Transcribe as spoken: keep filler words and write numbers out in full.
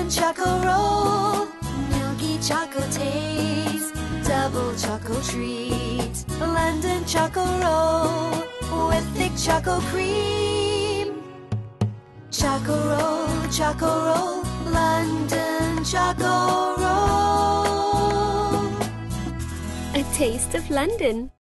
Choco Roll, milky choco taste, double choco treat. London Choco Roll with thick choco cream. Choco Roll, Choco Roll, London Choco Roll. A taste of London.